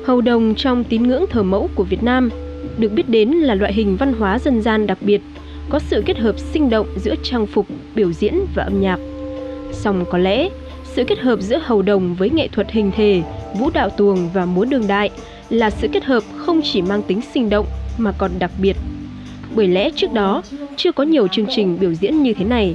Hầu đồng trong tín ngưỡng thờ mẫu của Việt Nam được biết đến là loại hình văn hóa dân gian đặc biệt, có sự kết hợp sinh động giữa trang phục, biểu diễn và âm nhạc. Song có lẽ, sự kết hợp giữa hầu đồng với nghệ thuật hình thể, vũ đạo tuồng và múa đương đại là sự kết hợp không chỉ mang tính sinh động mà còn đặc biệt. Bởi lẽ trước đó, chưa có nhiều chương trình biểu diễn như thế này.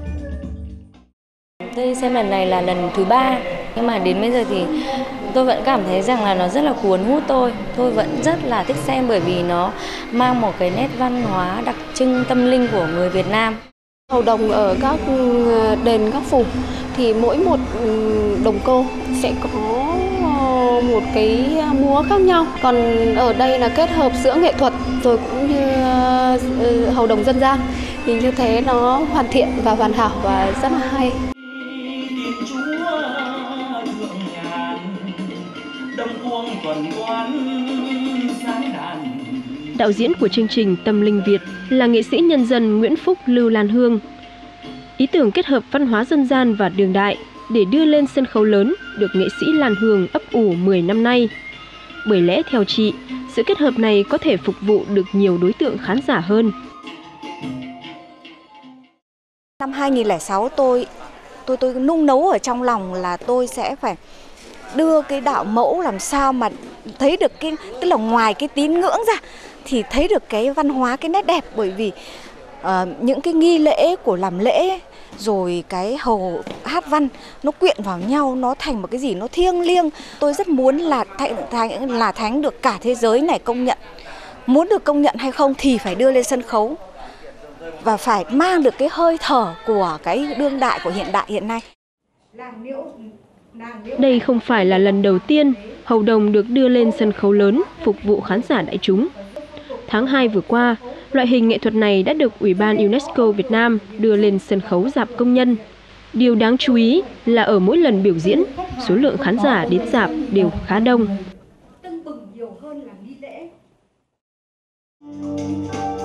Tôi xem lần này là lần thứ 3, nhưng mà đến bây giờ thì tôi vẫn cảm thấy rằng là nó rất là cuốn hút tôi. Tôi vẫn rất là thích xem bởi vì nó mang một cái nét văn hóa đặc trưng tâm linh của người Việt Nam. Hầu đồng ở các đền, các phủ thì mỗi một đồng cô sẽ có một cái múa khác nhau. Còn ở đây là kết hợp giữa nghệ thuật rồi cũng như hầu đồng dân gian. Thì như thế nó hoàn thiện và hoàn hảo và rất là hay. Đạo diễn của chương trình Tâm Linh Việt là nghệ sĩ nhân dân Nguyễn Phúc Lưu Lan Hương. Ý tưởng kết hợp văn hóa dân gian và đương đại để đưa lên sân khấu lớn được nghệ sĩ Lan Hương ấp ủ 10 năm nay. Bởi lẽ theo chị, sự kết hợp này có thể phục vụ được nhiều đối tượng khán giả hơn. Năm 2006 tôi nung nấu ở trong lòng là tôi sẽ phải đưa cái đạo mẫu làm sao mà thấy được tức là ngoài cái tín ngưỡng ra thì thấy được cái văn hóa, cái nét đẹp, bởi vì những cái nghi lễ của làm lễ rồi cái hầu hát văn nó quyện vào nhau, nó thành một cái gì nó thiêng liêng. Tôi rất muốn là thánh được cả thế giới này công nhận. Muốn được công nhận hay không thì phải đưa lên sân khấu và phải mang được cái hơi thở của cái đương đại, của hiện đại hiện nay. Đây không phải là lần đầu tiên hầu đồng được đưa lên sân khấu lớn phục vụ khán giả đại chúng. Tháng 2 vừa qua, loại hình nghệ thuật này đã được Ủy ban UNESCO Việt Nam đưa lên sân khấu rạp công nhân. Điều đáng chú ý là ở mỗi lần biểu diễn, số lượng khán giả đến rạp đều khá đông.